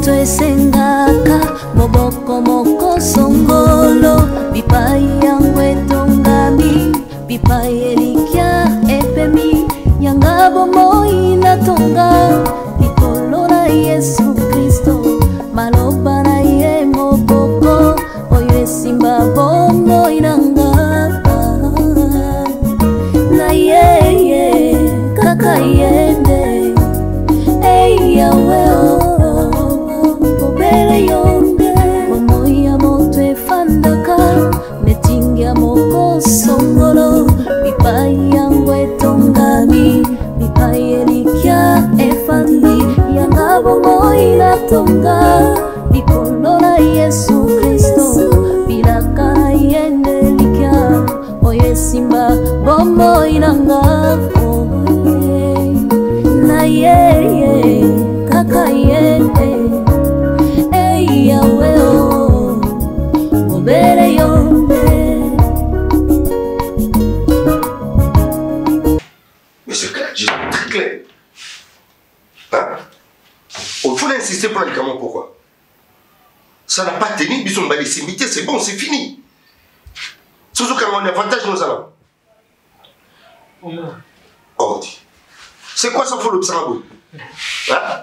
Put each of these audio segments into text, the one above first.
moto esengaka moboko moko songolo bipai yango etongami bipai elikya epemi yanga bomoi natonga likolo na Yesu Kristo maloba na ye moboko oyo esimba bomoi nanga na ye kaka yende yawe obere yonde bomoi ya moto efandaka netingia moko songolo bipai yango etongami bipai elikya efandi yanga bomoi natonga likolo na Yesu Kristo bilaka na yende likya oyo esimba bomoi nanga na ye kaka yende yawe obere yonde. Mais c'est clair, je suis très clair. Hein? Il faut insister pour un médicament, pourquoi? Ça n'a pas tenu, bisous, on va les simiter, c'est bon, c'est fini. Surtout quand on a avantage, nous allons. Oh, c'est quoi ça, faut l'observer? Hein?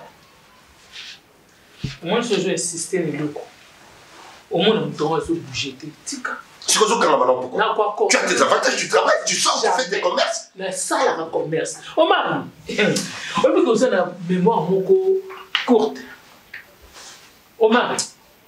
Moi, je vais insister les locaux. Au moins, on doit se bouger. C'est quoi ça, pourquoi? Tu as tes avantages, tu travailles, tu sors, tu fais tes commerces. Mais ça, il y a un commerce. Omar, on peut comme ça la mémoire courte. Omar,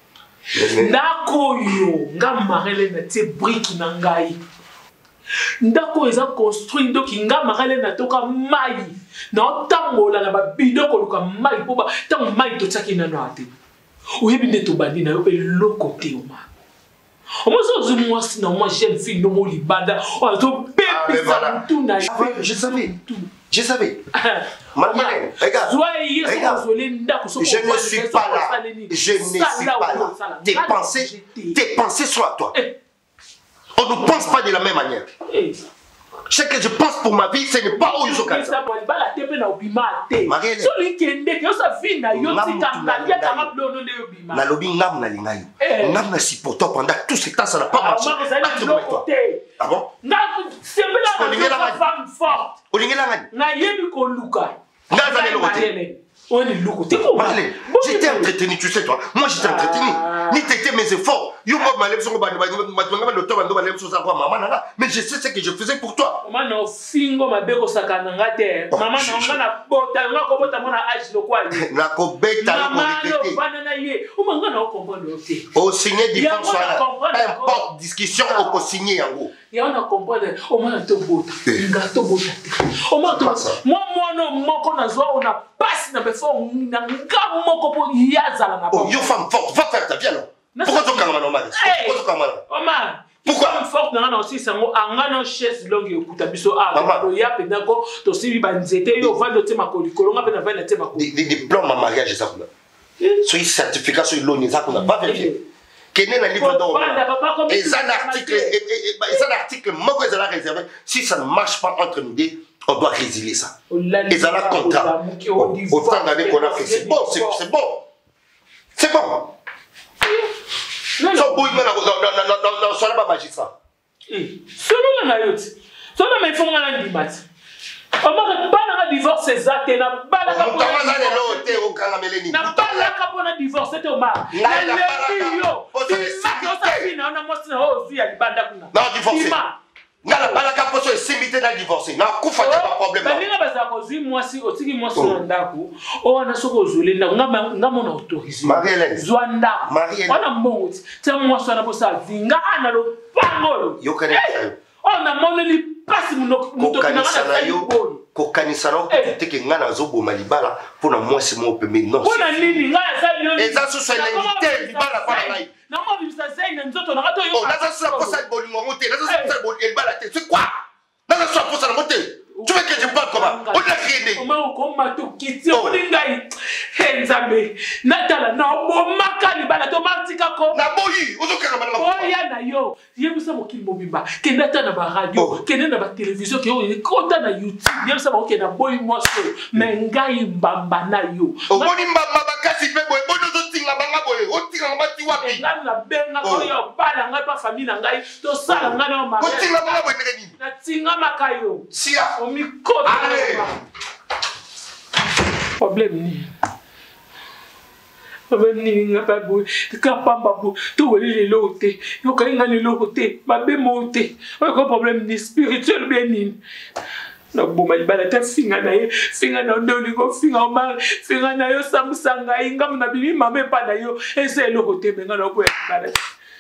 Nako yo, nga marele na te brique na ngai. Ndako eza construit donc nga marele na toka mai. Na tango la na ba bido ko luka mai po ba tango mai to tsaki na no ate. Oyebi nde to bandi na yo pe lokote Omar. Moi jeune fille no mo libanda o to bébé ça tout na. Je savais. Maman, regarde. Je ne suis pas là. Je ne suis pas là. Tes pensées sont à toi. On ne pense pas de la même manière. Ce que je pense pour ma vie, ce n'est pas où je suis. Pendant tout ce temps, ça n'a pas marché. Ah bon? J'étais entretenu, tu sais toi. Moi j'étais entretenu. Ni t'étais mes efforts. Mais je sais ce que je faisais pour toi. Au signer divorce, peu importe discussion, on peut signer en gros. Et on a compris, au moins, on a passé dans le fond, on a une femme forte, va faire ta vie alors. Pourquoi tu as un mal? Pourquoi femme forte n'a aussi ça a chaise longue et kuta biso a il y a pendant to si banzete yo va doter ma kolikolonga pe na va na tema ko des diplômes en mariage ça là. Sur certificat sur l'ONU ça qu'on n'a pas vérifié. Quel est le livre d'or? Et ça l'article moi que ça l'a réservé si ça ne marche pas entre nous deux on doit résilier ça. Et ça l'a contrat. Autant d'années qu'on a fait c'est bon c'est bon. C'est bon. Non, sois pas magistrat. Selon la note, selon mes fonds à l'andimat. On m'a pas divorce exact et n'a pas la capote. N'a pas la capote divorce, c'est au mar. Non, divorce. Ngala balaka poso esimité na divorcer na kufa te ba problème ba ninga baza kozwi mwasi otiki mwasi na ndako o wana soko ozwele ndako ngama na autorisé Marie-Hélène zwa ndako wana mbongo ti mwasi wana bosa vinga ana lo pangolo yo kane ona moneli pasi kokanisa na yo kokanisa na teke nga na zoboma libala mpona mwasi mo pembe non mpona nini nga ya sali yo eza susu elengite libala kwa ngai na mo bimisa zai na nzoto na kato yo naza susu posa bolingo ngote naza susu bolingo libala te c'est quoi naza susu posa na ngote tu veux que je parle comment on a rien oma okoma to kiti olingai henzambe natala na bomaka libala to martika ko na boyi ozokanga bana oya na yo yebisa mokili mobimba kenda ta na ba radio kenda na ba télévision ke yo kota na YouTube yebisa ba okenda boyi moso mengai mbamba na yo omoni mbamba bakasi pe boyi bono Kotinga mati wapi? Nga na benga ko yo bala nga pa famille na ngai to sala nga na ma. Kotinga mama bwendeke nini? Na tinga makayo. Sia. O mi ko. Problème ni. Problème ni nga pa bu. Ka pamba bu. To weli le lote. Yo ka nga le lote. Ba be monte. O ko problème ni spirituel bien ni. Na boma libala ta finga na ye finga na ndoli ko finga o ma finga na yo samusanga ingam na bibi mama pa na yo ese lo côté benga na ko bala.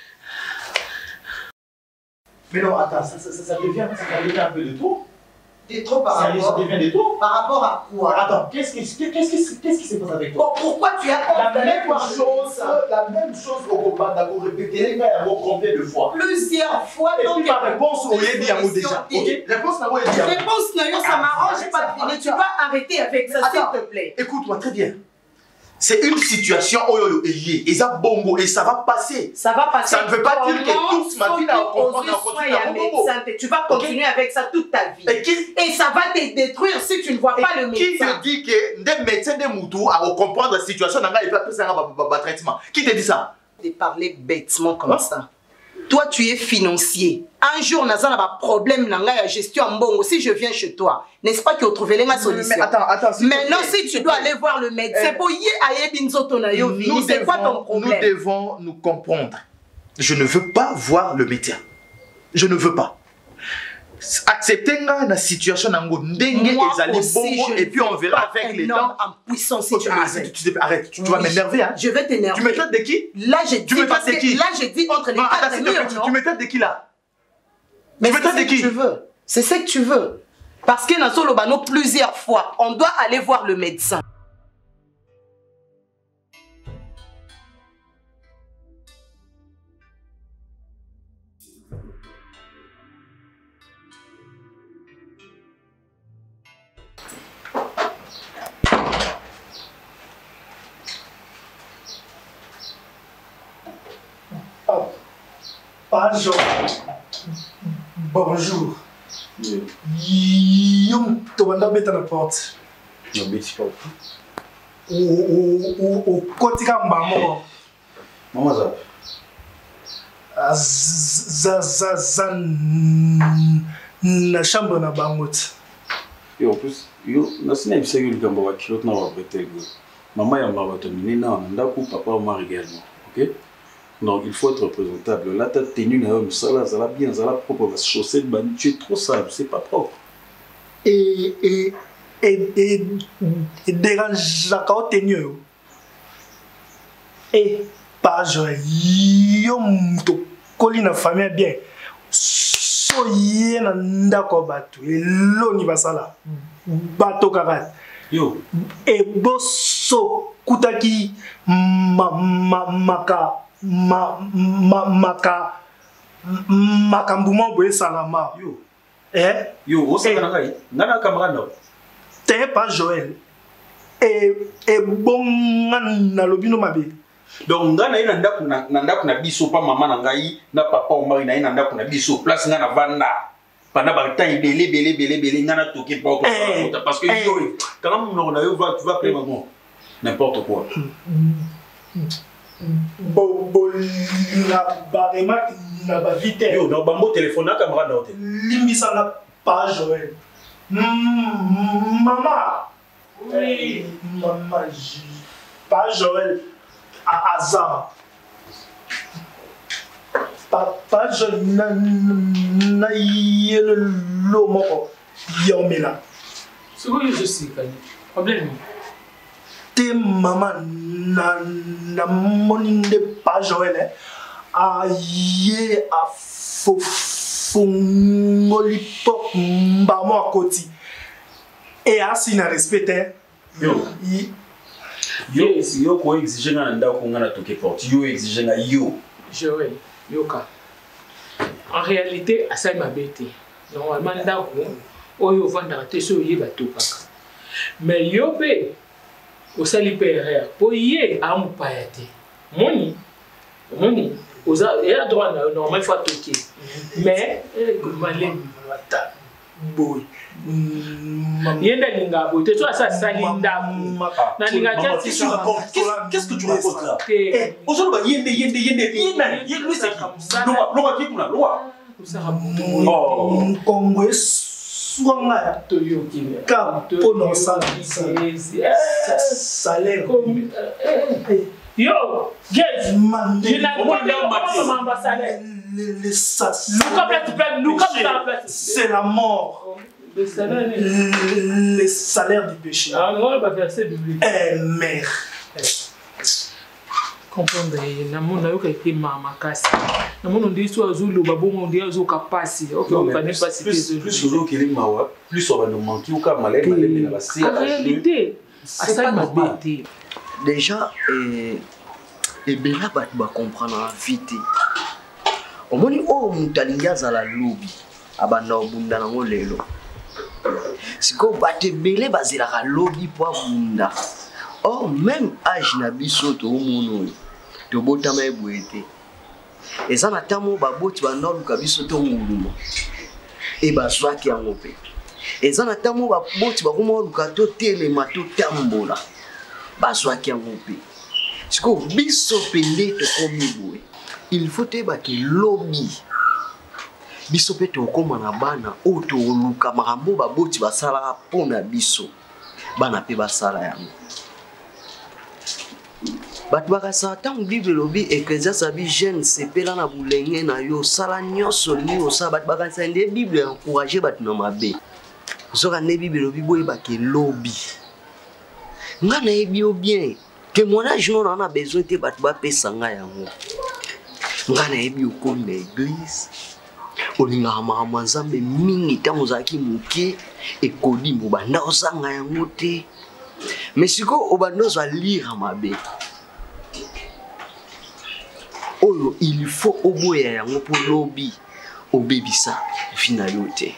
Mais non, attends, ça devient un peu de trop. De trop par rapport. Ça devient de trop. Par rapport à quoi? Attends, qu'est-ce qui se passe avec toi? Pourquoi tu as la même chose au combat d'accord répété les gars combien de fois? Plusieurs fois. Et puis ma réponse au Yedi Amo déjà. Ok, réponse na Yedi Amo. Réponse na yo, ça m'arrange pas de finir. Tu vas arrêter avec ça, s'il te plaît. Écoute-moi très bien. C'est une situation oyo liée et ça bongo et ça va passer. Ça va passer. Ça ne veut pas dire que toute ma vie là tu vas continuer avec ça toute ta vie. Et ça va te détruire si tu ne vois pas le médecin. Qui te dit que des médecins de Moutou à comprendre la situation dans il peut appeler ça un traitement? Qui te dit ça? De parler bêtement comme ça. Toi, tu es financier. Un jour, on a un problème dans la gestion en bon. Si je viens chez toi, n'est-ce pas qu'il faut trouver la solution? Mais attends. Maintenant, si tu dois aller voir le médecin, pour y aller, c'est quoi ton problème? Nous devons nous comprendre. Je ne veux pas voir le médecin. Je ne veux pas. Accepter la situation et puis on verra avec les temps. En puissance, si tu arrêtes, tu vas m'énerver. Hein? Je vais t'énerver. Tu me traites de qui? Là, j'ai dit, j'ai dit entre les quatre murs. Tu me traites de qui là? Mais c'est ce que tu veux. C'est ce que tu veux. Parce que dans Solobano, plusieurs fois, on doit aller voir le médecin. Bonjour. Bonjour. Yum, tu vas mettre la porte. Non, mais c'est pas. Au côté de maman. Maman, ça. Na chambre na bangote. Et en plus, na sina ibisa que le gamba wa kilot na wa bretel go. Maman ya mama terminé na ndako papa ou mari également. OK? Donc il faut être présentable. Là ta tenue na homme ça là bien, ça là propre, va se chausser de ban, tu es trop sale, c'est pas propre. Et dérange la carotte tenue. Et pas joie. Yom to colline famille bien. Soyez ndako batu eloni basala bato karat yo e bosso kutaki makambuma boye salama yo yo osaka ngai ngana camarade t'es pas Joël et bon na lobino mabe. Donc ngana ina ndako na biso pa mama na ngai na papa o mari na ina ndako na biso place ngana vanda pendant ba temps belé ngana toki porte parce que yo quand on a eu tu vas appeler maman n'importe quoi la barema na ba vite yo na ba mo téléphone na camarade na hôtel limisa na pas Joël maman oui maman pas Joël à hasard. Papa, je n'ai le mot. Yomela. C'est quoi je sais, problème. Tes maman n'a monné pas Joël. Aïe, à fongolipo, mbamo à côté. Et ainsi n'a respecté. Yo ko exige nga ndako ngana toke porte yo exige nga yo Joël yoka en réalité asa ma bête normalement ndako oyo vanda te so yeba topaka mais yo pe o sali père po yé amu payate moni oza et à droite normalement faut toquer mais malem boy. Yenda linga boy. Tu as ça salinda. Qu'est-ce que tu racontes là? Aujourd'hui, lui c'est Congo swanga salaire. Yo, guys, c'est la mort. Le salaire du péché. Mère. Comprendre na mona yo ka été mama kasi na mona ndi so azulu babongo ndi azo kapasi OK on connaît pas si plus solo que les mawa plus on va nous manquer ou comme malé na la en réalité ça m'a bêté déjà et bela bat ba comprendre vite au moni o mutalinga za la lobby abana obunda nango lelo siko bate bele bazela ka lobby po abunda or même âge na biso to mono to botama ebwete ezana tamo baboti banoluka biso to ngulumo e bazwaki yango pe ezana tamo baboti bakomoluka to telema to tambola bazwaki yango pe siko biso pele to komi boye il faut te ba ke lobby biso pe to koma na bana o to luka makambo baboti basala pona biso bana pe basala yango Bat bakasa tant Bible lobi Ecclésiaste abi jeune sepela na bulenge na yo sala nyonso li o sa bat bakasa nde Bible encourager bat na mabe soka ne Bible lobi boy ba ke lobi ngana ebi o bien témoignage non on a besoin te bat ba pesa nga yango ngana ebi o ko na église olinga mama nzambe mingi tango zaki muke ekodi mo banda osanga yango te mais siko obanozo lire mabe Oyo, il faut oboya yango pour lobby obebisa finalité.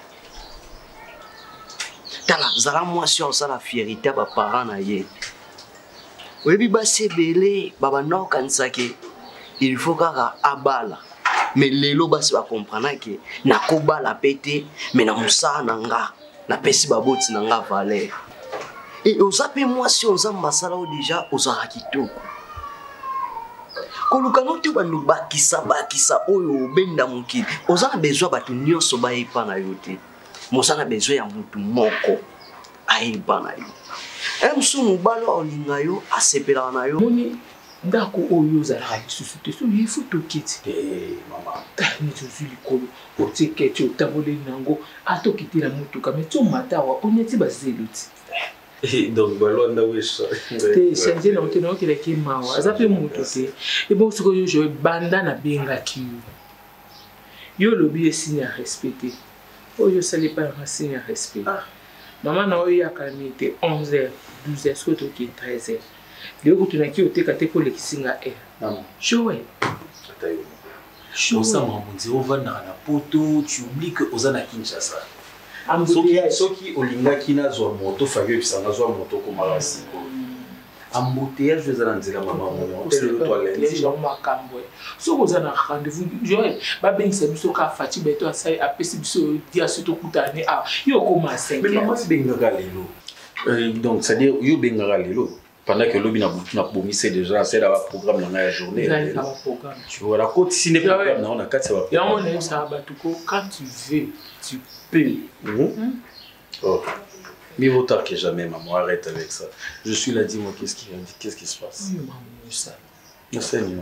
Tala zala moi sur ça la fierté ba parents na ye. Oyebi ba sebele baba no kansake il faut kaka abala. Mais lelo ba se ba comprendre que na ko bala pété mais na musa nanga na pesi baboti nanga valeur. Et ozape moi si on zamba sala déjà ozara kitoko. Kolukano te bandu bakisa oyo benda mukili ozana besoin batu nyonso bayepa na yo te mosana besoin ya mutu moko ayepa na yo emsu mubalo olinga yo asepela na yo moni ndako oyo zala lisusu te so yifu tokiti mama ni tozuli kolo otiketi otabole nango atokitela mutu kame to matawa oneti bazeluti donc balonda wesh te changer na otena okela ki mawa azape mutu te et bon ce que je banda na benga ki yo lobi signe à respecter oh je salais pas un signe à respect maman na oyo ya kalmite 11h 12h ce que qui 13h le ko tuna ki oteka te ko lekisinga showe atayo shosa mamuzi ovanda na poto tu oublies que ozana Kinshasa soki olinga kina zo moto fagyo bisanga zo moto komalasi embouteillage ezala nzela mama moto le toilette les gens makambo so kozana rendez-vous joye ba bengisa biso ka fati beto asai apesi biso dia soto kutane yo koma 5 mais maman si benga lelo donc ça dire yo benga lelo pendant que lobi na bomise déjà c'est la programme dans la journée tu vois la côte si n'est pas on a 4 ça va ya on est ça batuko quand tu veux tu peux oh. Mieux vaut tard que jamais, maman, arrête avec ça. Je suis là, dis-moi, qu'est-ce qui se passe? Oui, maman, ça. Le Seigneur.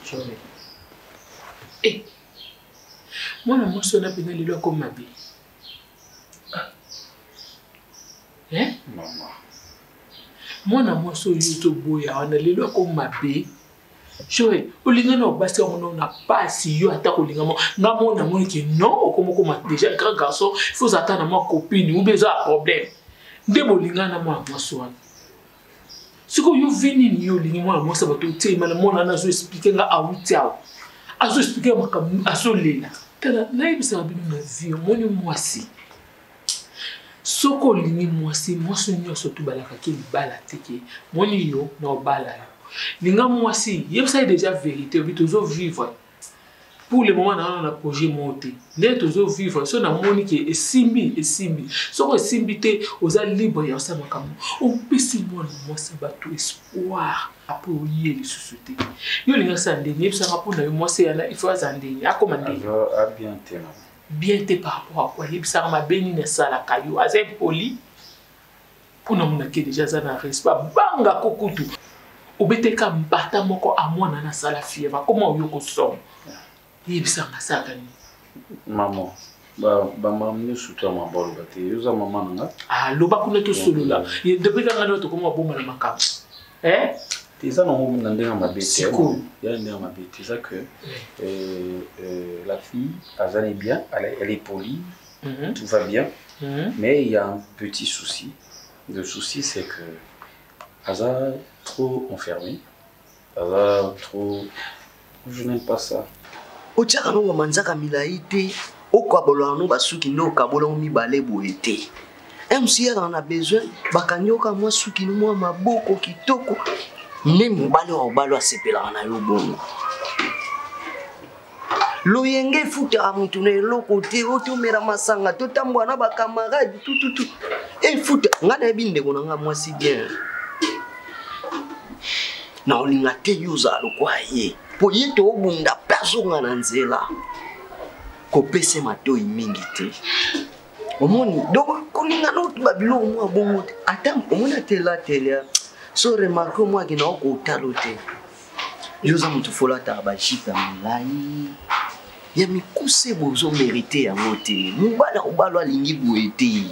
Eh, moi, la motion n'a pas été là comme ma vie. Hein? Maman. Moi, la motion YouTube, on a les là comme ma vie. Joël, olinga na basi on n'a pas si yo attaque olinga mo na mo na mo ki non comme déjà grand garçon il faut attendre ma copine ou besoin problème nde bolinga na mo so siko yo vini ni yo linga mo sa bato te mana mo na zo expliquer nga awuti awo azo expliquer makam azo lela tala na ibisa bino na vie mo ni mwasi soko lini mwasi nyoso to balaka ki bala teke mo ni yo na bala Linga moi si, yem ça est déjà vérité, oui toujours vivre. pour le moment on a projet monté les toujours vivre sur la moni qui est simbi sur simbi te aux libre ya ça makamo on peut si moi ça bateau espoir après lier les sociétés yo linga ça ndeni ça rapport na moi c'est il faut azandeni a commander bien te par rapport à quoi il ça ma béni na sala kayo azem poli pour nous na ke déjà ça na respect banga kokutu obeteka mbata moko amwana na sala fieva comment yo ko som yebisa masaka ni maman ba mamne suta mabolo bate yoza mama nanga loba kuna to solola depuis quand on to comment bomba na makam ça non on ndenga mabete ya ndenga mabete ça que la fille azali bien elle est polie tout va bien mais il y a un petit souci. Le souci c'est que Aza trop enfermé, Aza trop, je n'aime pas ça. Otiaka no manzaka milaite okabolo no basuki ndo kabolo mi balebo ete. MCR en a besoin bakanyoka moi suki no moi maboko kitoko nem balo balo asepela na yo bongo. Loyenge futa mutu ne lokote otomera masanga totambwa na bakamarade tout et futa ngana binde kona nga moi si bien. Na olinga te yuza lokwa ye. Po yeto obunda personne na nzela. Kopese matoi mingi te. Omoni donc kolinga no babilo mo bongo atam omona tela so remarque moi ki na ko talote. Yuza mutu fola ta ba jipa milai. Ya mikuse bozo mérité ya mote. Mubala obalo alingi boete.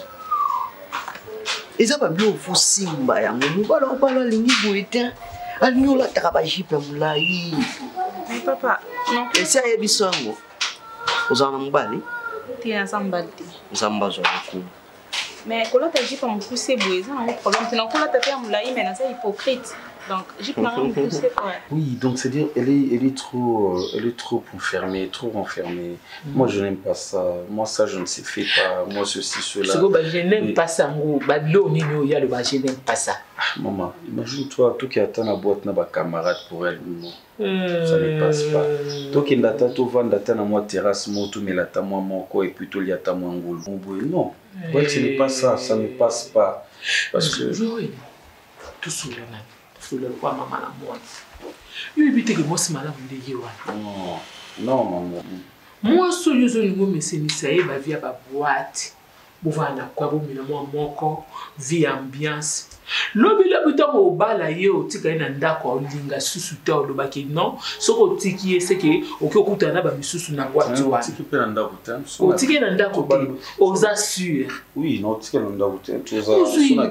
Eza babilo fo simba ya mubala obalo alingi boete. Alnyola takabajipe mulai. Papa, non. Esa ebisango. Ozana mbali? Tia zambali. Zambazo ku. Mais quand tu jipe mon poussé boé, ça un problème. Tu n'as pas la faire mulai mais c'est hypocrite. Donc jipe n'a rien poussé ouais. Oui, donc c'est dire elle est trop enfermée, trop renfermée. Moi je n'aime pas ça. Moi ça je ne sais fais pas. Moi ceci cela. Je n'aime pas ça ngo. Babilo ni no ya le je n'aime pas ça. Maman, imagine-toi, tout qui attend la boîte n'a pas camarade pour elle. Non. Ça ne passe pas. Toi qui n'attends tout vendre à moi terrasse, moi tout mais l'attend moi mon corps et plutôt il attend moi ngolo. Non. Ouais, ce n'est pas ça, ça ne passe pas. Parce que tout sous le roi maman la moi. Il évite que moi c'est malade de yewa. Non maman. Moi so yo zo ngo meseni saye ba via ba boîte. Bovana kwa bo mina moi moko vie ambiance. Lobi la buta mo bala ye otika ina ndako olinga susu ta olobaki non soko tiki c'est que okukuta na ba misusu na boîte wa. Tiki pe na ndako tan. Otiki na ndako ba aux assure. Oui, non tiki na ndako tan. Tu as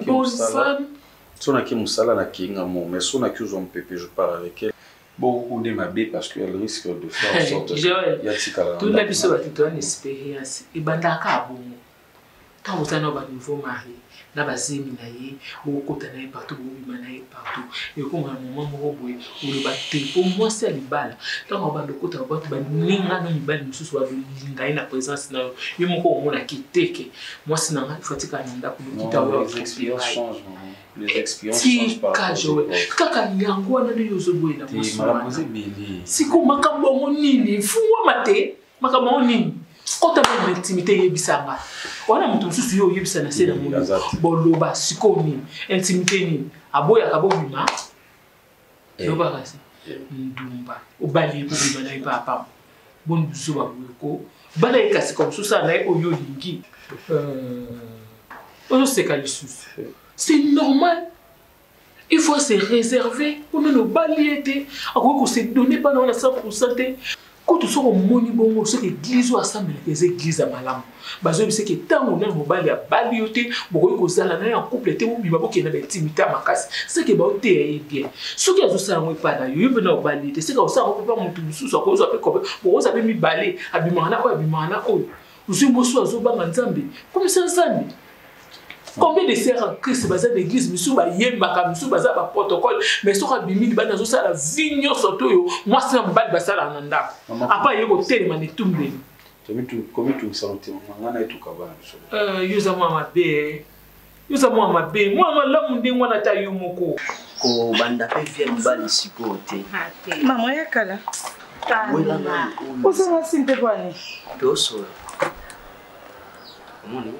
sona ki musala na kinga mo mais sona ki uzon pepe je parle avec elle. Bon, on est mabé parce qu'elle risque de faire en sorte que Yatikala. Tout la biso batito une expérience et bandaka bon. Quand vous avez un nouveau mari, na bazemi na ye, ou kota na ye partout, ou bima na ye partout. Et comme un moment où le batte pour moi c'est libala. Quand on va de kota ba ba ninga no libala mususu wa linga ina présence na yo moko omona kiteke. Moi c'est na fatika nda ku kita wa expérience change. Les expériences changent pas. Kaka yango na yo zo boye na mususu. Malamuze beli. Siko makambo monini, fuwa mate, makambo monini. Quand tu as une intimité, yebisanga. Wana mutu mususu yo yebisa na sena mu. Boloba sikoni, intimité ni. Aboya kabobima. Loba kasi. Ndumba. Obali bobima na papa. Bon buzo ba ko. Bala ekasi comme ça na oyo lingi. On sait qu'Alissus. C'est normal. Il faut se réserver pour nous baliéter. Après qu'on se donne pas dans la 100%. Quand tu sors au moni bongo, c'est que l'église assemble les églises à malam. Bazo c'est que tant on a mobile à balioter, beaucoup que ça là en couple té ou bibabo qui na intimité à makasi. C'est que ba té bien. Ce qui a ça moi pas d'ailleurs, il veut balioter. C'est que ça on peut pas monter sous ça cause après comme bon ça peut mi balé, abimana o. Vous êtes bosso azo ba nzambe. Comme ça nzambe. Combien de sœurs Christ basé l'église monsieur ba yemba ka monsieur basé ba protocole mais so ka bimini ba nazo sala vigno soto yo moi c'est un bal basala nanda apa yego telema ne tumbe comme tu santé ngana etuka bana yuza moi mabe moi malamu ndi ngwana ta yumoko ko banda pe fiel bali sikote maman yakala osala sinte bwana tosola omoni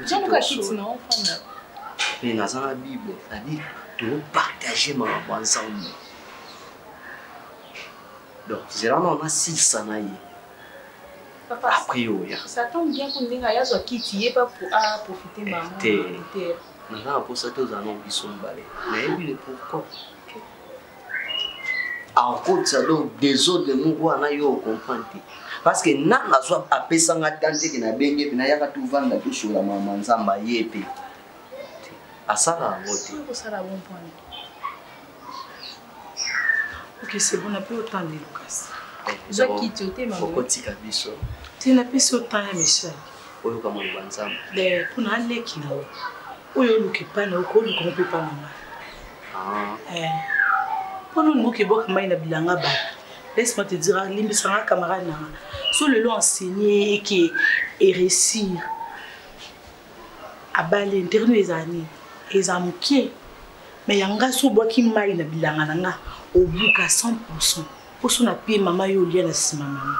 mais naza na bible c'est-à-dire topartage makambo ensemble donc zela na ona silisa na ye après oya ça tombe bien qu'on ndinga yazwa kiti ye pas pour profiter maman naza na posa tozala na biso mbale nayebi le pourquoi ankotisa donc désordre moko wana yo ocomprendre te parce que nanga azwa apesanga tante ke nabenge mpe nayaka tovanda tosola mama nzambe aye mpe asala yango te ok c'est bon nape autant de lucas okotika biso te napesi autant ya message oyoka maloba nzambe mpona aleki na oyo oluka epai na okoluka mo mpe pa mama mpona olingi okeboka mai na bilanga bato laisse-moi te dire limbisanga camarade nanga so lelo enseigné eke eréussir abale interno ezala nini eza mokie mais yanga so obwaki mai na bilanga nanga obuka 100% mposo na pie mama yo olia na nsima mama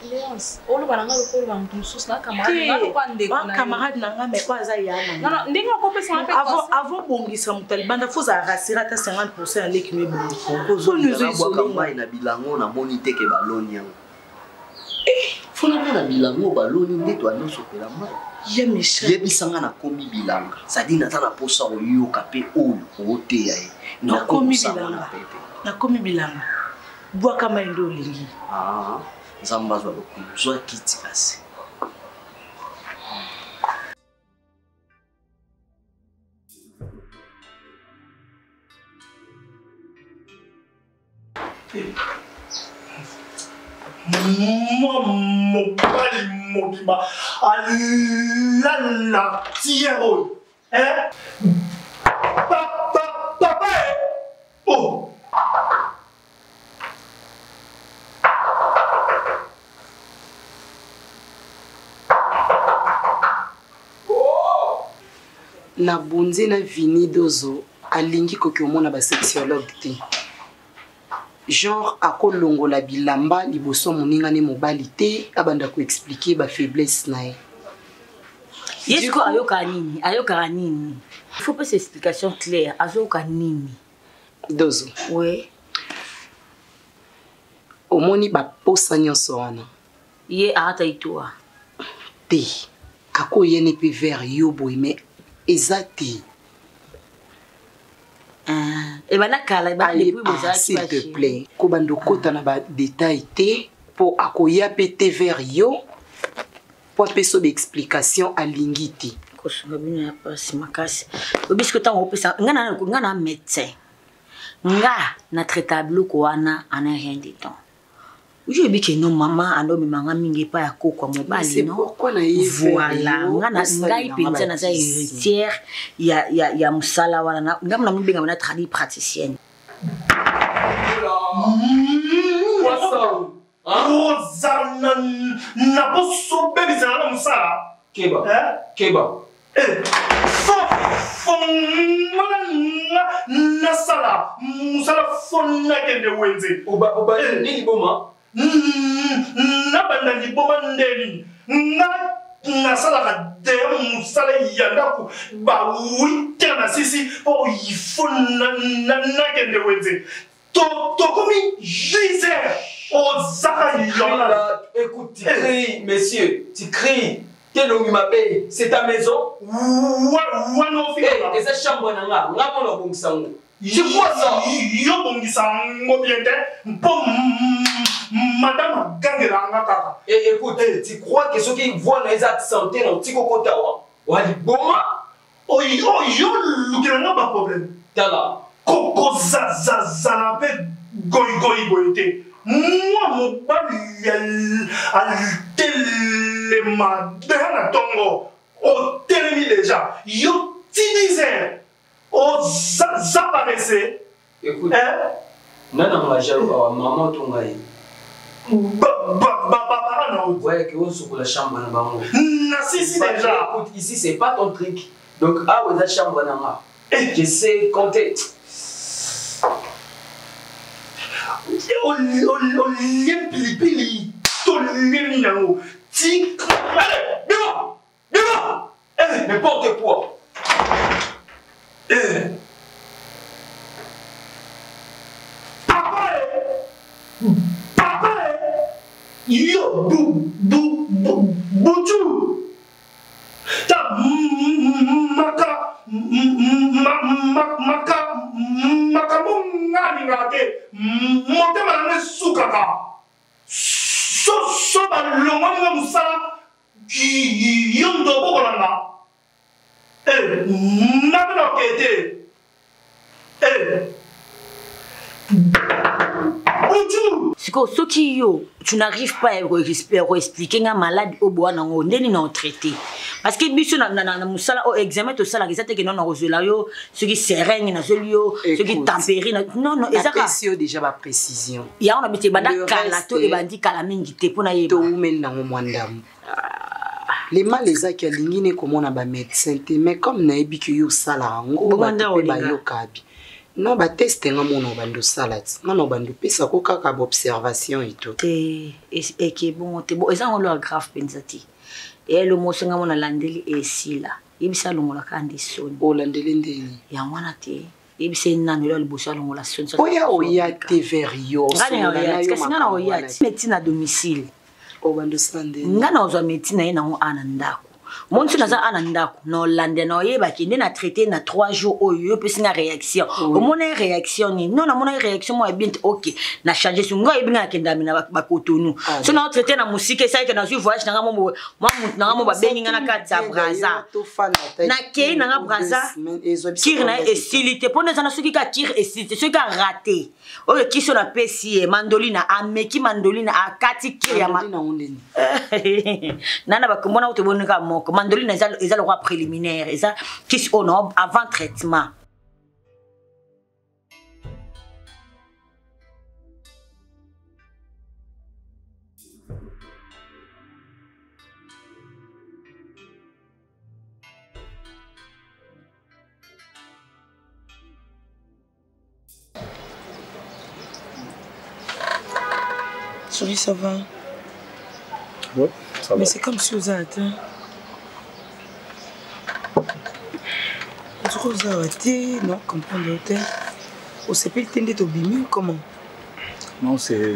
camarade nanga mais po aza yana avant bongisa moto alibanda fo ozala rasire ata 50% ya leki no ebongiabwaka mai na bilango namoni teke baloni yango fonamona bilango baloni nde twanosopela mai yebisanga nakomi bilanga sadi naza na posa oyoka mpe oyo ooteya ye nakomi bilanga bwaka mai nde olingi nzambe azwa lokumu zwa kiti kasi mobali mobima alala tiere oyo papa oh na bunzi na vini dozo alingi koki omona basexologue te genre akolongola bilamba liboso moninga ne mobali te abanda koexplike bafaiblesse na ye yesko ayokaka nini il faut pas cette explication claire azoyoka nini dozo oui omoni baposa nyonso wana ye arata itoa te akoyene mpe vers yo boye mais eza te s'il te plaît kobanda okota na badetail te mpo akoya mpe te vers yo mpo apesa baexplication alingi te kosunga bino ya pasi makasi obisko ntango opesa nga na médecin nga na traita biloko wana ana rien de temps je dis que non maman ando mimanga mingi pa ya kokwa mobali no voilà ngai penza na za héritière ya musala wana ngam na mbenga na tradi praticienne Rosana na boso bébé ça na musala keba na sala musala fonna kende wenze oba nini boma na banda liboma ndeni na sala ka de musala yandaku ba 8 na sisi po yifonna na kende wenze to komi Gisère au Zaka Yona. Écoute, tu cries, messieurs, tu cries. T'es l'homme qui m'appelle, c'est ta maison. Et cette chambre, c'est quoi ça? Yo bongisango bien madame Gangeranga kaka. Et écoute, tu crois que ceux qui voient les accentés dans Tiko Kotawa, ou à Boma? Oh yo lukiranga pas problème. Tala. Koko zazalape goy goyete. Moi mon bal telema dehana tongo o telemi déjà yo tiniser o zaparese. Écoute, nana majalo maman tongai. Non. Ouais, que on sur la chambre na bango. Na si déjà. Écoute, ici c'est pas ton truc. Donc ah ouais la chambre na ma. Je sais compter. olie pilipili tolie nango ti allez bima n'importe quoi papa yo buju ta makamungani ngate motema na sukaka so balongwani nga musala yondo bokolanga napena okete Siko soki yo tu n'arrives pas à expliquer nga malade au bois nango ndeni na traité parce que biso na musala au examen to sala exacte que non na rozela yo ce qui sereine na zelio ce qui tempéré non ezaka précision déjà ba précision ya on habite banda kala to e bandi kala mingi te pona yeba to men nango mwandamu les mal les a qui alingine comme on a ba médecin mais comme na ebi que yo sala ngo ba yo kabi non ba test nga mona bando salade non bando pesa ko kaka observation et tout et qui bon te bon eza ngolo grave pensati et le mo senga mona landeli esila ibisa longola kandi soni o landeli ndeni ya mwana te ibisa nanu le bosa longola soni oya te verio ngana oya médecine à domicile o bando sande ngana ozo médecine ina ngo anandako mon tu naza anandako no lande no yeba ki na traité na 3 jours oyo pe singa réaction au mona réaction ni non na mona réaction moi bien OK na changer sur ngo ibinga kendami na bakotonu so na traité na musique ça que na su voyage na mo na mo ba bengi na kata braza na ke na braza kir na estilité pona za na suki ka kir estilité ce ka raté oyo kiso na pesi mandolina ameki mandolina akati kir ya nana bakomona utobonika mo mandoline est le roi préliminaire et ça qui on avant traitement Chérie, ça va? Ouais, ça va. Mais c'est comme si vous êtes non, comprendre l'hôtel. Au CP, tu es obligé comment? Non, c'est...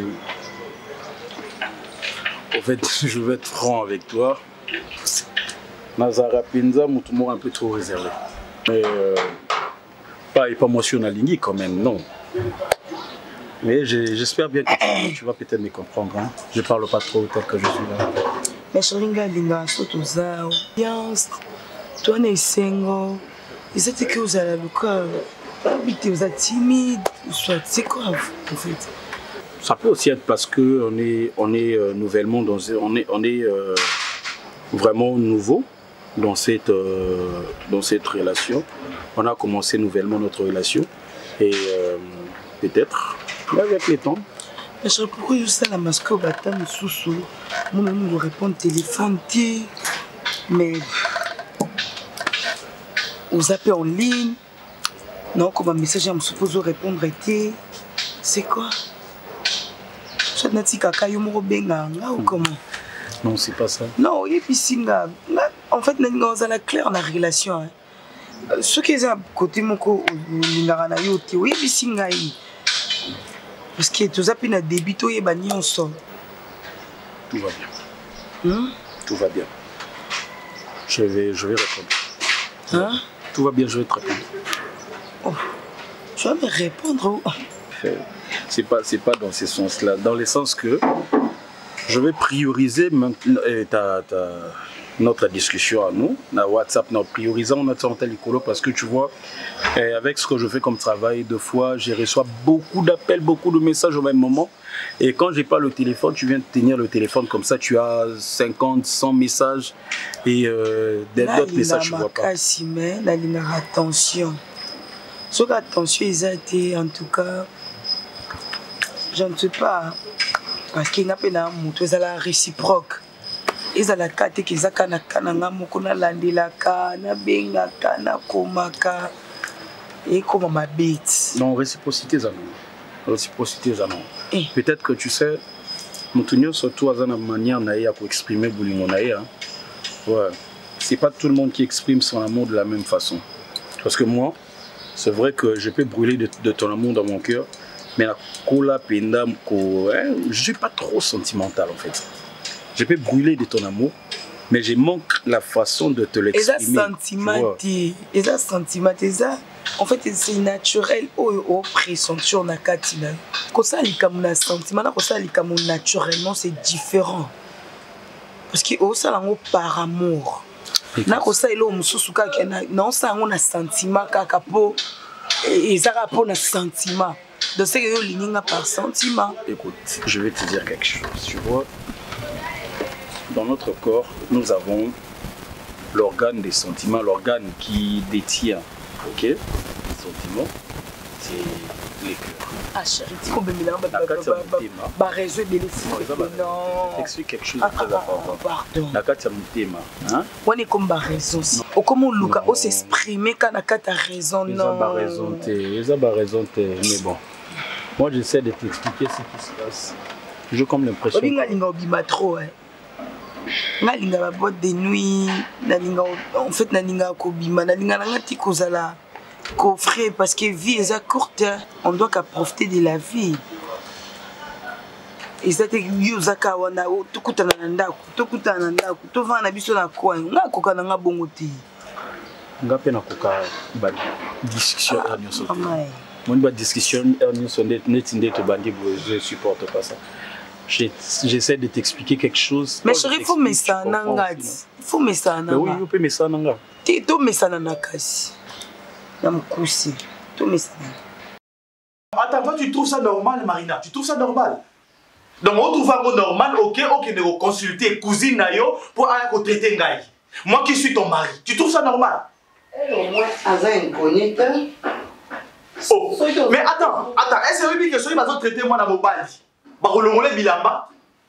En fait, je vais être franc avec toi. Nazara Pinza, mon tour un peu trop réservé. Mais pas émotionnel quand même, non. Mais j'espère bien que tu vas peut-être me comprendre. Hein. Je ne parle pas trop tel que je suis là. Mais je regarde surtout ça. Toi, tu es single. Et c'est que vous avez le cœur. Vous êtes timide. C'est quoi en fait? Ça peut aussi être parce qu'on est nouvellement dans... On est vraiment nouveau dans cette relation. On a commencé nouvellement notre relation. Et peut-être... avec les temps. Mais je pourrais juste la masque au bâton sous moi-même je réponds téléphone mais vous appelez en ligne non comme un message me suppose répondre c'est quoi je n'ai pas kaka yo mo benga ou comment non c'est pas ça non et puis singa en fait nous avons la claire dans la relation ce qui est à côté moko ngara yo ti oui puis singa parce que tout ça pina débito et bani on sort. Tout va bien. Tout va bien. Je vais répondre. Hein? Tout va bien, je vais te répondre. Oh. Tu vas me répondre. C'est pas dans ce sens-là. Dans le sens que je vais prioriser notre discussion à nous. Na WhatsApp, nous priorisons notre télécolo parce que tu vois, avec ce que je fais comme travail, deux fois, je reçois beaucoup d'appels, beaucoup de messages au même moment. Et quand j'ai pas le téléphone, tu viens de tenir le téléphone comme ça, tu as 50, 100 messages et d'autres messages, je vois pas. Attention. Ce attention, ils ont été, en tout cas, je ne sais pas, parce qu'il n'y a pas de réciproque. Ils ont la carte qui est à la canana, mokona landila kana, benga kana, komaka, et comme ma bête. Non, réciprocité, ça non. Réciprocité, ça non. Peut-être que tu sais, Moutounio, surtout à une manière pour exprimer Boulingo Naïa. Ouais. C'est pas tout le monde qui exprime son amour de la même façon. Parce que moi, c'est vrai que je peux brûler de ton amour dans mon cœur, mais la cola penda, je suis pas trop sentimental en fait. Je peux brûler de ton amour, mais je manque la façon de te l'exprimer. Et ça sentiment, en fait c'est naturel au pressentir na katina. Quand ça comme un sentiment, quand ça comme naturellement c'est différent. Parce que ça lango par amour. Na ko ça ilo mususu kaka non ça on a sentiment kaka po et ça rapport na sentiment. Donc c'est que lininga par sentiment. Écoute, je vais te dire quelque chose. Tu vois, dans notre corps, nous avons l'organe des sentiments, l'organe qui détient, ok, les sentiments, c'est les cœurs. Ah chérie, tu comprends bien, réseau de non. Je t'explique quelque chose de très important. Pardon. La carte mutema, hein? On est comme raison. Ou comme on Luca, on s'exprimer quand la carte a raison, non. Ils ont raison, mais bon. Moi, j'essaie de t'expliquer ce qui se passe. J'ai comme l'impression. Trop, hein. Nalinga la boîte de nuit, en fait nalinga kobima, nalinga nangati kozala coffret parce que vie est courte, on doit qu'à profiter de la vie. Et ça te yuzaka wana tukutana ndako, to vana biso na kwa, nga koka nga bongoti. Nga pe na koka ba discussion nyonso. Mon ba discussion nyonso netinde to bandi je supporte pas ça. J'essaie de t'expliquer quelque chose. Mais chérie, il faut mettre ça en angad. Il faut mettre ça en angad. Oui, il faut mettre ça en angad. Tu mets ça en akasi. Dans mon coussi. Tu mets ça. Attends, toi tu trouves ça normal, Marina? Tu trouves ça normal? Donc on trouve ça normal, ok, de consulter cousine Nayo pour aller traiter Ngaï. Moi qui suis ton mari, tu trouves ça normal? Au moins, Aza incognite. Oh, mais attends, est-ce que celui qui va traiter moi dans mon bali? Bilamba,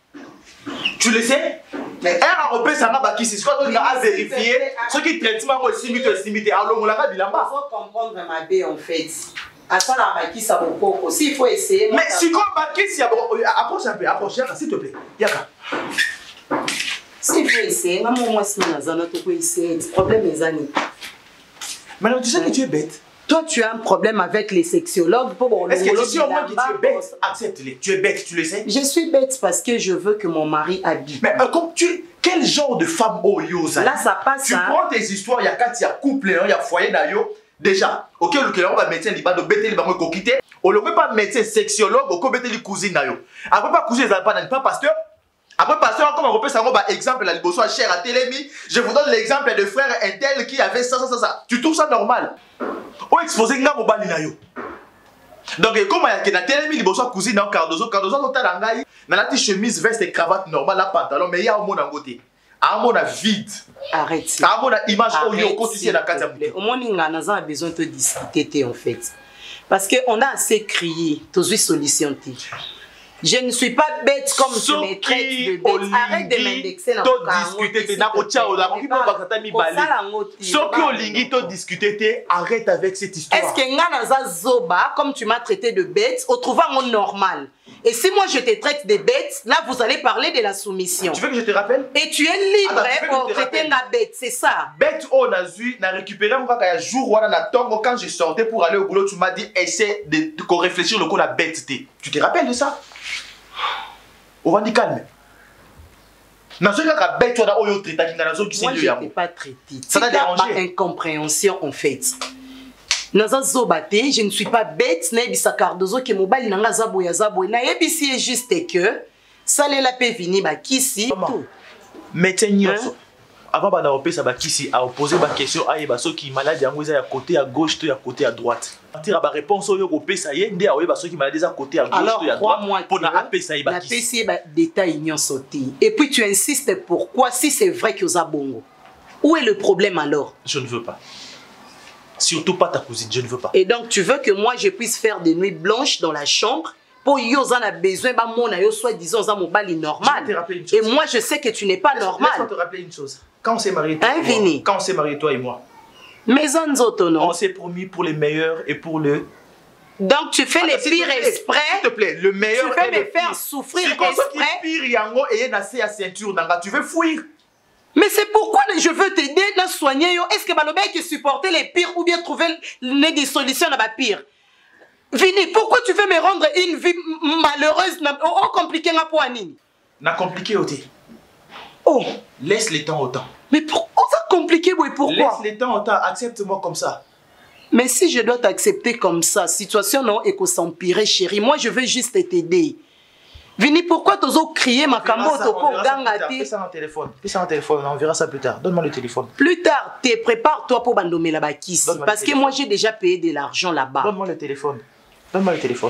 tu le sais? Mais elle a repris ça n'a pas qui c'est quoi donc à vérifier ce qui traitement aussi limité alors on l'a bilamba. Il faut comprendre ma bé en fait. À ça la baki ça beaucoup aussi il faut essayer. Mais si quoi baki si approche un peu s'il te plaît. Yaka. Si il faut essayer maman moi si na zana to essayer problème les années. Maintenant tu sais que tu es bête. Toi, tu as un problème avec les sexologues. Est-ce que tu sais au moins que tu es bête? Accepte-les. Tu es bête, tu le sais? Je suis bête parce que je veux que mon mari habite. Mais quel genre de femme oh yo ça? Là, ça passe. Tu prends tes histoires, il y a quatre, il y a couple, il y a foyer d'ailleurs. Déjà, ok, le va médecin, il va bêter, il va me coquiter. On ne peut pas médecin sexologue, on peut bêter les cousines d'ailleurs. Après, pas cousine, pas parce que. Après, pasteur, comme on repère ça, exemple, la liboso à cher à Télémi, je vous donne l'exemple de frère Intel qui avait ça. Tu trouves ça normal? Ou exposer nga mobali na yo. Donc comme il y a Télémi liboso à cousine dans Cardozo totalangai, na la chemise, veste et cravate normale, la pantalon, mais il y a un mot d'angoté. Un mot vide. Arrête. Un mot d'image au yo continue la carte. Au moins on a besoin de discuter en fait. Parce que on a assez crié, tous les solutions. Je ne suis pas bête comme tu me traites de bête. Arrête de m'indexer dans le arrête avec cette histoire. Est-ce que Ngana Zoba, comme tu m'as traité de bête, au trouve un normal? Et si moi je te traite de bête, là vous allez parler de la soumission. Tu veux que je te rappelle? Et tu es libre pour traiter la bête, c'est ça. Bête, on a vu, on a récupéré mon gars jour quand je sortais pour aller au boulot, tu m'as dit essaie de réfléchir le coup la bête. Tu te rappelles de ça? On va dire calme. Moi, je ne t'ai pas traité. Ça t'a dérangé. Incompréhension en fait. Je ne suis pas bête. C'est juste que ça la paix venir ici. Mais avant de ça ici à opposer ma question à ceux qui malade à côté à gauche à côté à droite. Tire ba réponse au yo ça y est ndé à ceux qui malade à côté à gauche et à droite pour na apé ça y ba qui détail n'y sauté. Et puis tu insistes pourquoi si c'est vrai que vous avez bongo. Où est le problème alors? Je ne veux pas. Surtout pas ta cousine, je ne veux pas. Et donc tu veux que moi je puisse faire des nuits blanches dans la chambre? Pour yo en a besoin ba mon yo soit disons ça mon bali normal. Et moi je sais que tu n'es pas normal. Laisse-moi te rappeler une chose. Quand on s'est marié toi, quand on s'est marié toi et moi. Mais on s'est promis pour le meilleur et pour le Donc tu fais les pires exprès. S'il te plaît, le meilleur. Tu veux me faire souffrir exprès. Pire yango et na ceinture nanga, tu veux fuir. Mais c'est pourquoi je veux t'aider à soigner. Est-ce que Balobé qui supporter les pires ou bien trouver des solutions à ma pire? Vini, pourquoi tu veux me rendre une vie malheureuse ou compliquée pour Anini? N'a compliqué aussi. Oh, laisse le temps au temps. Mais pourquoi ça compliqué, oui, pourquoi? Laisse le temps au temps, accepte-moi comme ça. Mais si je dois t'accepter comme ça, situation non et que s'empirer, chérie, moi je veux juste t'aider. Vini, pourquoi tu as crié ma camotte au corps Fais ça en téléphone. Fais ça en téléphone, on verra ça plus tard. Donne-moi le téléphone. Plus tard, prépare-toi pour bandomer la bakis. Parce que moi j'ai déjà payé de l'argent là-bas. Donne-moi le téléphone. Donne-moi le téléphone.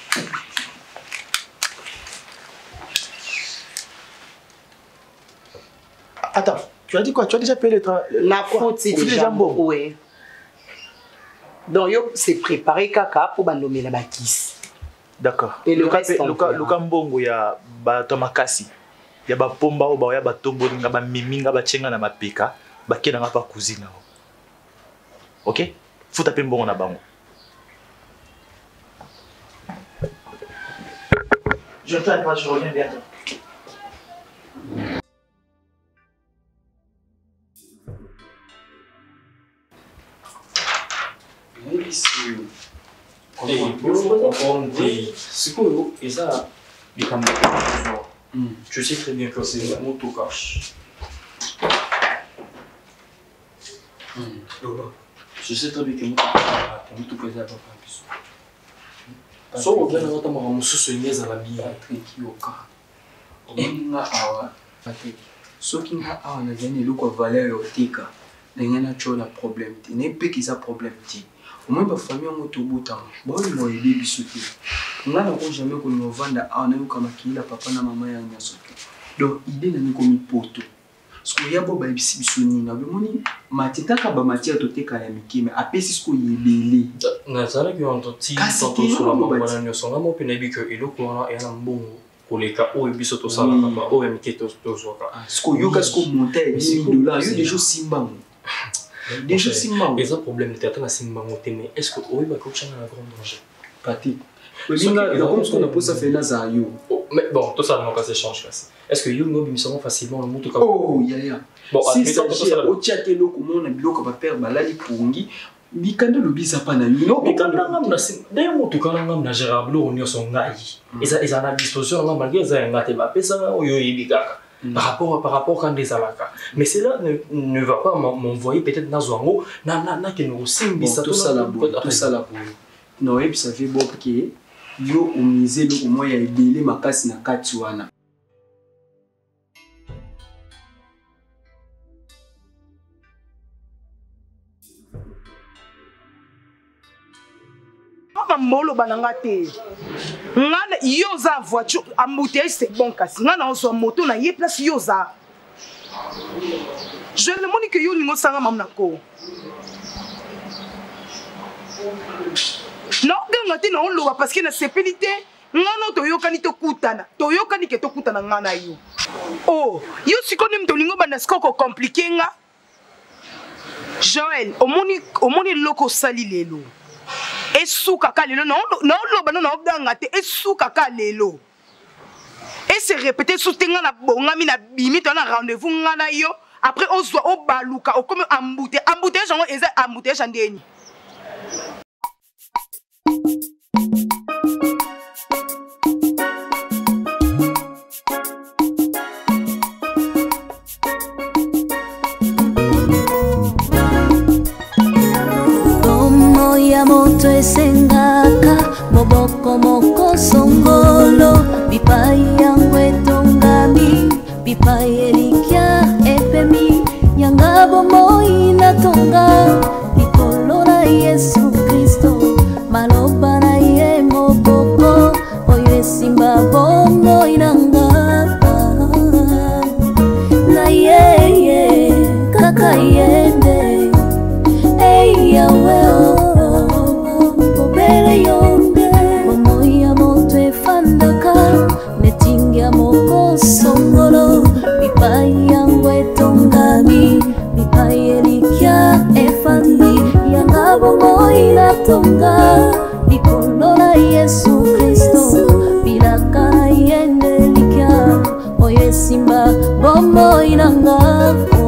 Attends, tu as dit quoi? Tu as déjà payé le train? La faute c'est déjà bon. Oui. Donc, c'est préparé caca pour bandomer la bakis. D'accord. Et le reste, Luka mbongo ya batomakasi. Ya ba pomba o ba ya ba tombo nga ba miminga ba chenga na mapeka, ba kena nga pa cousine. OK? Faut taper mbongo na bango. Je t'attends pas, je reviens bientôt. Tu sais très bien que c'est un motocash. Je sais très bien que c'est un so ogana wata mama mususu ingeza la bia trikioka oninga awa ate soki nga awa na jani luko valeur yotika ngena chola problème ti ne pe ki za problème ti au moins ba famille moto buta ba ni mo yebi bisuti nga na ko jamais ko no vanda awa na kama kila papa na mama ya nyasoki donc idée na ko mi poto sko yabo ba bisi bisuni na bimoni matita ka ba matia to teka ya mikime apesi sko yebele na zala ki ontoti toto sur la mabana nyosonga mo pena bi que eloko wana ya mbongo koleka o ebiso to sala ba o ya miketo to zoka sko yoka sko monter $10,000 yo déjà simbango déjà simbango les problèmes de tata na simbango te mais est-ce que o ba ko changa na grand danger pati Linga, il a comme ce qu'on a posé à faire là, ça yo. Mais bon, tout ça, ça s'échange. Est-ce que you know bimsamo facilement le moto? Oh, ya. Bon, si ça gère au tchate lo comment on a bilo comme père balali pungi, bikando lo bisa pa na yo. Non, bikando ngam na sim. D'ailleurs, moto kana ngam na gérable on yo son ngai. Ils en a disposition ngam malgré ça ngate ba pesa yo yibika. Par rapport quand des alaka. Mais cela ne va pas m'envoyer peut-être na zwango na que nous simbisa tout ça là. Non, et puis ça fait bon que yo umize loko moya ebele makasi na kati wana. Mama molo bananga te. Ngana yo za voiture embouteillage c'est bon kasi. Ngana on so moto na ye place yo za. Je le moni que yo ningo sanga mam nako. Non, gangati na on parce que na sepelité ngana toyokani tokutana toyokani ke tokutana ngana yo. Oh, yo sikoni mtolingo bana skoko compliqué nga. Joël, omoni loko sali lelo. Esuka ka lelo non lo bana na obdanga te esuka ka lelo. Et se répéter soutenga na bongami na bimi to na rendez-vous ngana yo après on soit au baluka o comme embouteillage genre eza embouteillage ndeni. Ya moto esengaka moboko moko songolo bipai yangu etongami bipai elikia epemi nyangabo moi natonga likolo na Yesu Kristo maloba na ye moboko oyo esimba bongo inanga na ye kaka yende yawe simba bomoi nanga